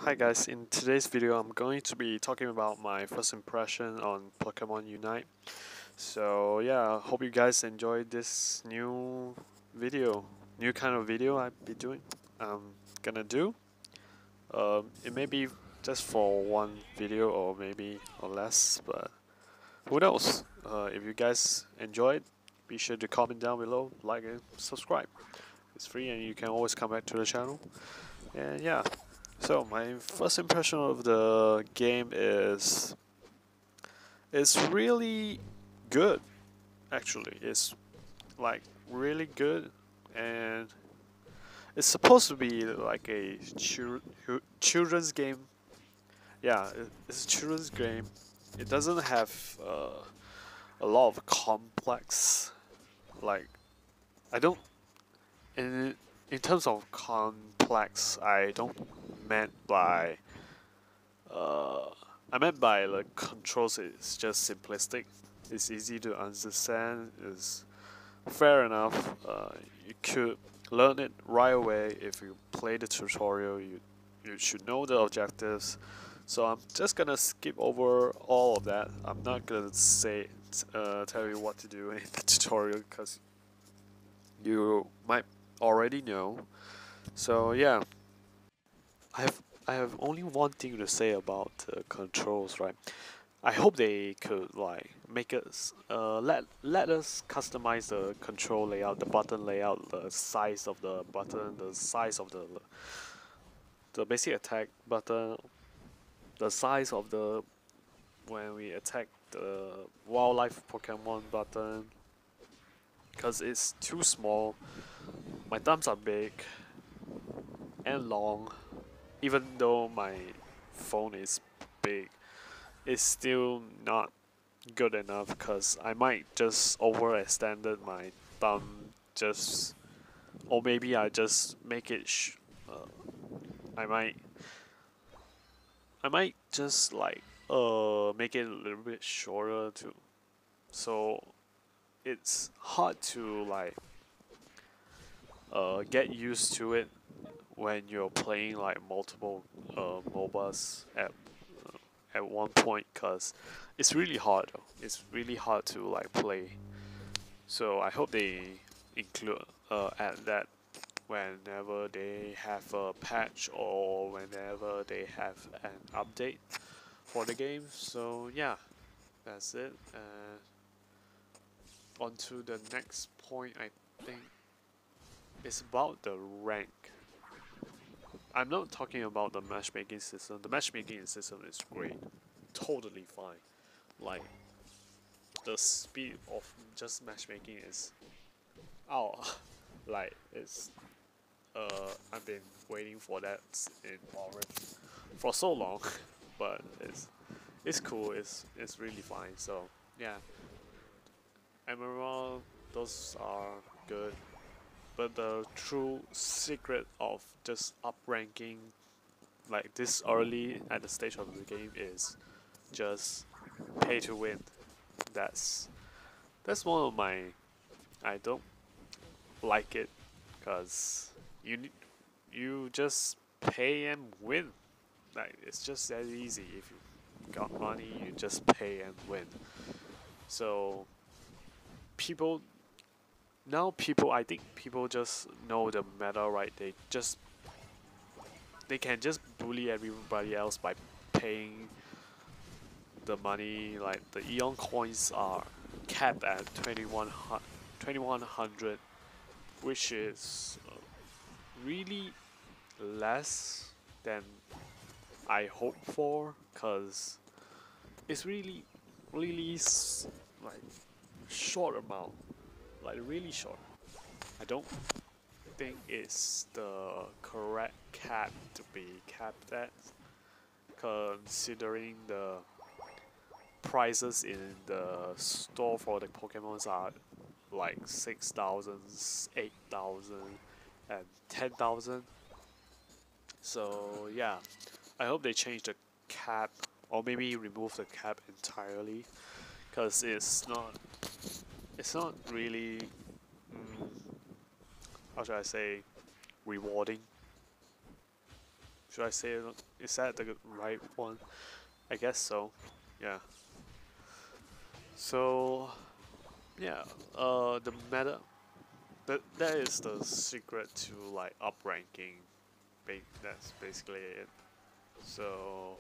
Hi guys, in today's video I'm going to be talking about my first impression on Pokemon Unite. So yeah, hope you guys enjoyed this new kind of video I'll be doing. I'm gonna do. It may be just for one video or maybe or less, but who knows? If you guys enjoyed, be sure to comment down below, like and subscribe. It's free and you can always come back to the channel. And yeah, so my first impression of the game is it's really good. Actually, it's like really good, and it's supposed to be like a children's game. Yeah, it's a children's game. It doesn't have a lot of complex. Like I don't in terms of complex, I don't meant by Uh, I meant by the controls is just simplistic. It's easy to understand. It's fair enough. You could learn it right away if you play the tutorial. You should know the objectives. So I'm just gonna skip over all of that. I'm not gonna tell you what to do in the tutorial because you might already know. So yeah, I have I have only one thing to say about controls, right? I hope they could like make us let us customize the control layout, the button layout, the size of the button, the size of the basic attack button, the size of the when we attack the wildlife Pokemon button, because it's too small. My thumbs are big and long, even though my phone is big. It's still not good enough because I might just overextended my thumb just or maybe I just make it uh, I might I might just like make it a little bit shorter too, so it's hard to like get used to it when you're playing like multiple MOBAs at one point because it's really hard. It's really hard to like play. So I hope they include add that whenever they have a patch or whenever they have an update for the game. So yeah, that's it. On to the next point. I think it's about the rank. I'm not talking about the matchmaking system. The matchmaking system is great, totally fine. Like the speed of just matchmaking is oh, like it's I've been waiting for that in Orange for so long, but it's cool. It's really fine. So yeah, Emerald, those are good. But the true secret of just up ranking like this early at the stage of the game is just pay to win. That's that's one of my I don't like it because you just pay and win. Like it's just that easy. If you got money, you just pay and win. So people people I think people just know the meta, right? They can just bully everybody else by paying the money. Like the Eon coins are capped at 2100, which is really less than I hope for, cause it's really like short amount, like really short. I don't think it's the correct cap to be capped at, considering the prices in the store for the Pokemons are like 6,000, 8,000, and 10,000. So yeah, I hope they change the cap or maybe remove the cap entirely, because it's not really how should I say rewarding Should I say it? Is that the right one? I guess so. Yeah. So yeah, the meta that is the secret to like up ranking. That's basically it. So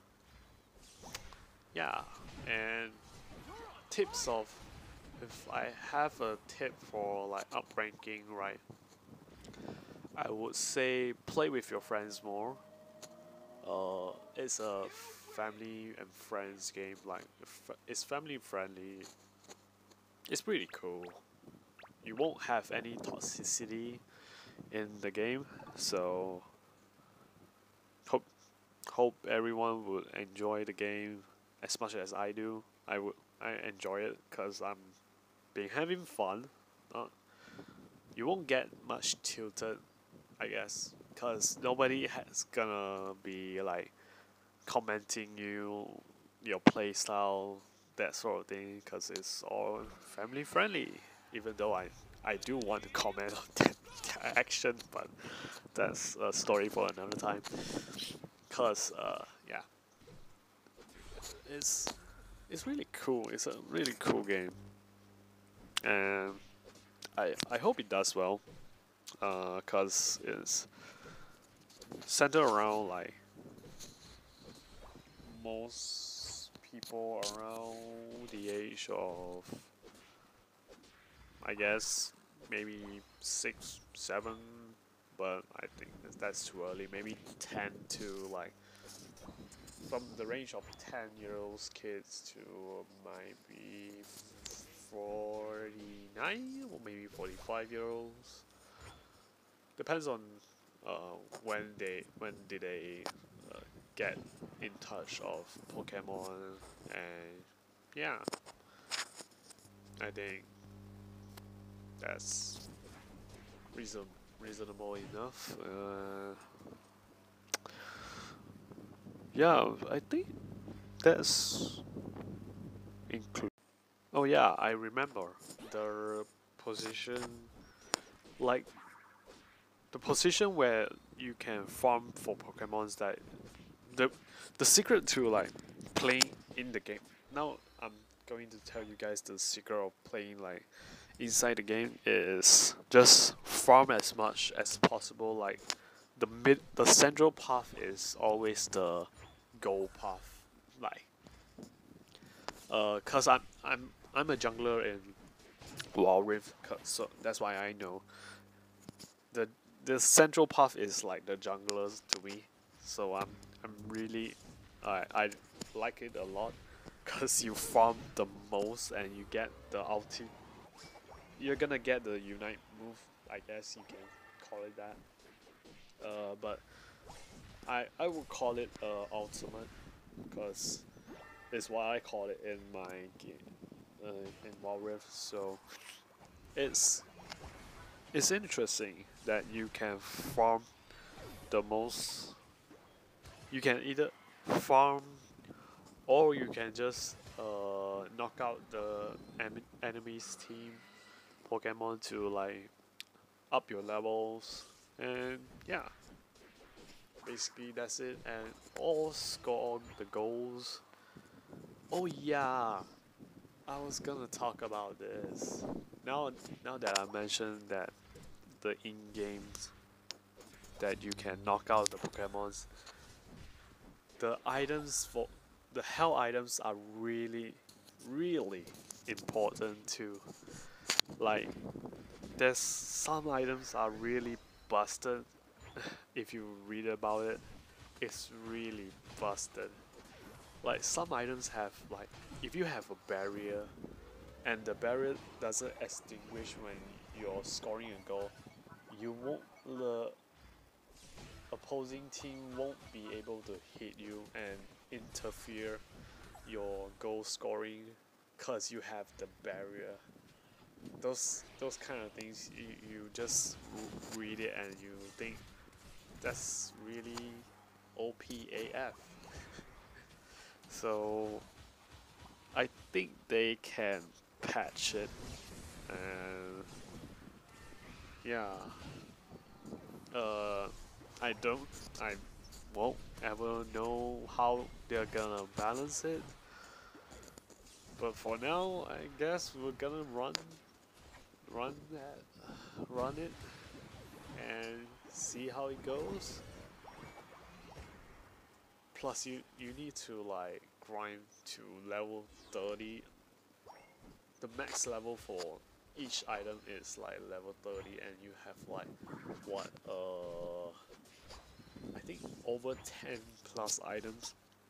yeah, and tips of if I have a tip for like up ranking, right? I would say play with your friends more. It's a family and friends game. Like it's family friendly. It's pretty cool. You won't have any toxicity in the game, so hope hope everyone would enjoy the game as much as I do. I enjoy it because I'm been having fun. Uh, you won't get much tilted, I guess, because nobody has gonna be like commenting your play style, that sort of thing, because it's all family friendly. Even though I do want to comment on that action, but that's a story for another time. Cause yeah, it's it's really cool. It's a really cool game, and I hope it does well. Cause it's centered around like most people around the age of, I guess, maybe 6, 7, but I think that's too early. Maybe 10 to like from the range of 10-year-olds kids to maybe 49 or maybe 45-year-olds. Depends on when did they get in touch of Pokemon, and yeah, I think that's reasonable enough. Yeah, I think that's include. Oh yeah, I remember the position, like the position where you can farm for Pokemons. That the the secret to like playing in the game. Now I'm going to tell you guys the secret of playing like inside the game is just farm as much as possible. Like the central path is always the goal path. Like cause I'm a jungler in Wild Rift, so that's why I know the the central path is like the junglers to me. So I'm really I like it a lot because you farm the most and you get the ulti. You're gonna get the unite move, I guess you can call it that. But I would call it ultimate because it's what I call it in my game in Wild Rift. So it's it's interesting that you can farm the most. You can either farm or you can just knock out the enemy's team Pokemon to like up your levels, and yeah, basically that's it. And all score the goals. Oh yeah, I was gonna talk about this. Now that I mentioned that the in games that you can knock out the Pokemons, the items for the hell items are really important too. Like there's some items are really busted. If you read about it, it's really busted. Like some items have like if you have a barrier and the barrier doesn't extinguish when you're scoring a goal, you won't the opposing team won't be able to hit you and interfere your goal scoring because you have the barrier. Those kind of things you just read it and you think that's really OPAF. So I think they can patch it, and yeah, uh, I don't. I'm won't ever know how they're gonna balance it. But for now, I guess we're gonna run it, and see how it goes. Plus, you need to like grind to level 30. The max level for each item is like level 30, and you have like what I think over 10 plus items.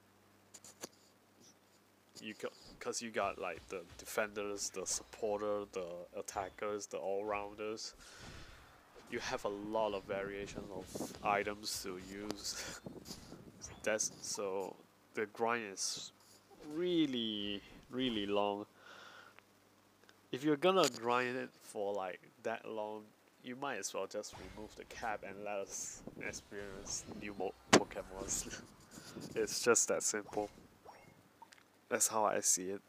Cause you got like the defenders, the supporter, the attackers, the all-rounders. You have a lot of variation of items to use. That's so the grind is really long. If you're gonna grind it for like that long, you might as well just remove the cap and let us experience new Pokemons. It's just that simple. That's how I see it.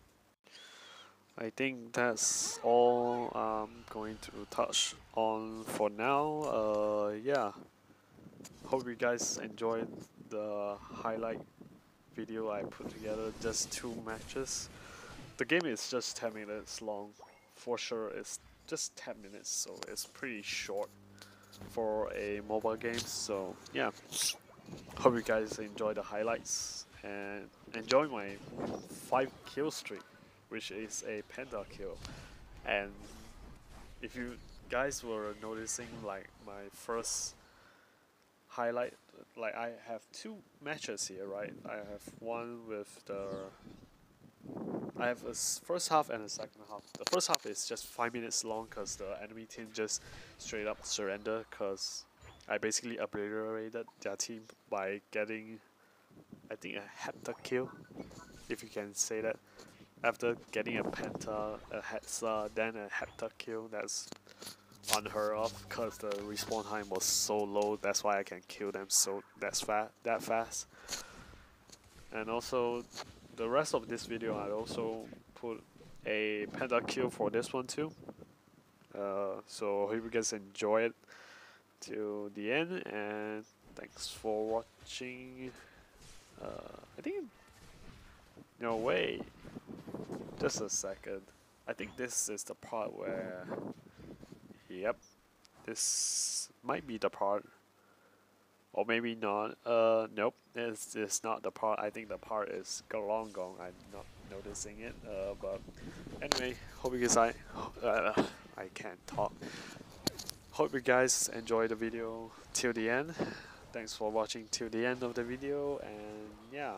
I think that's all I'm going to touch on for now. Yeah. Hope you guys enjoyed the highlight video I put together. Just 2 matches. The game is just 10 minutes long. For sure, it's just 10 minutes, so it's pretty short for a mobile game. So yeah, hope you guys enjoy the highlights and enjoy my 5 kill streak, which is a pentakill. And if you guys were noticing, like my first highlight, like I have 2 matches here, right? I have one with the I have a first half and a second half. The first half is just 5 minutes long because the enemy team just straight up surrender because I basically obliterated their team by getting, I think, a heptakill, if you can say that. After getting a penta, a hexa, then a heptakill, that's unheard of because the respawn time was so low. That's why I can kill them so that fast. And also, the rest of this video, I also put a pentakill for this one too. So hope you guys enjoy it till the end, and thanks for watching. I think, no way, just a second. I think this is the part where, yep, this might be the part. Or maybe not. Nope, it's not the part. I think the part is Galongong. I'm not noticing it. But anyway, hope you guys I can't talk. Hope you guys enjoy the video till the end. Thanks for watching till the end of the video, and yeah,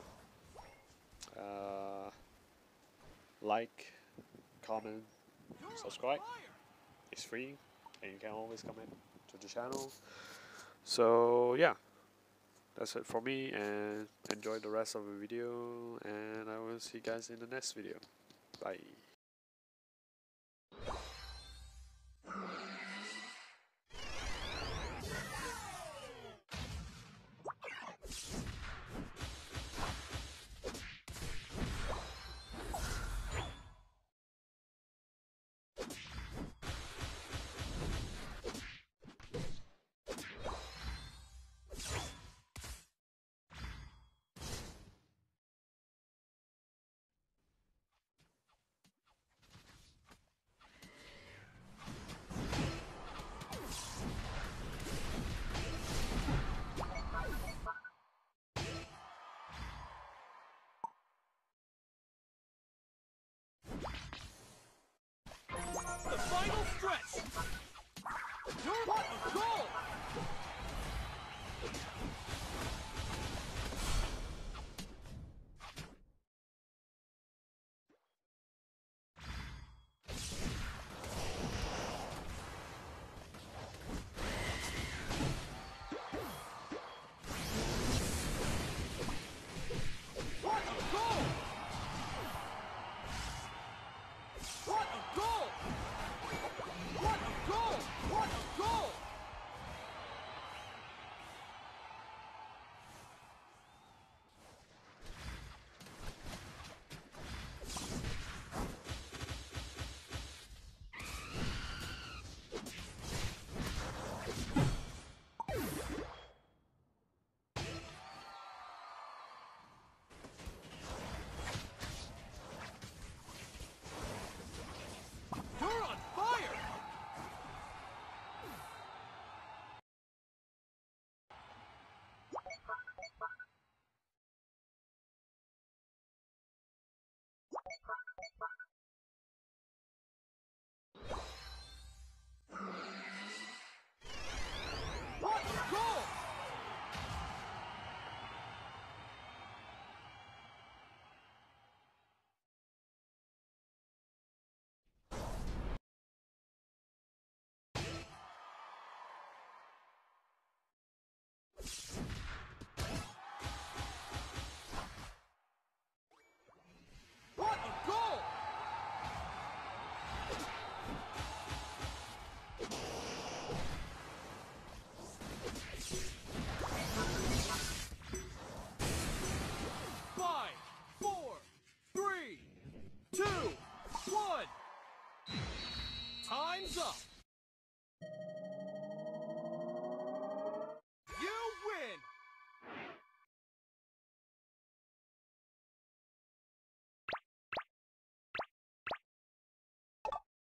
like, comment, subscribe. It's free, and you can always comment to the channel. So yeah. That's it for me, and enjoy the rest of the video, and I will see you guys in the next video. Bye. 2, 1. Time's up.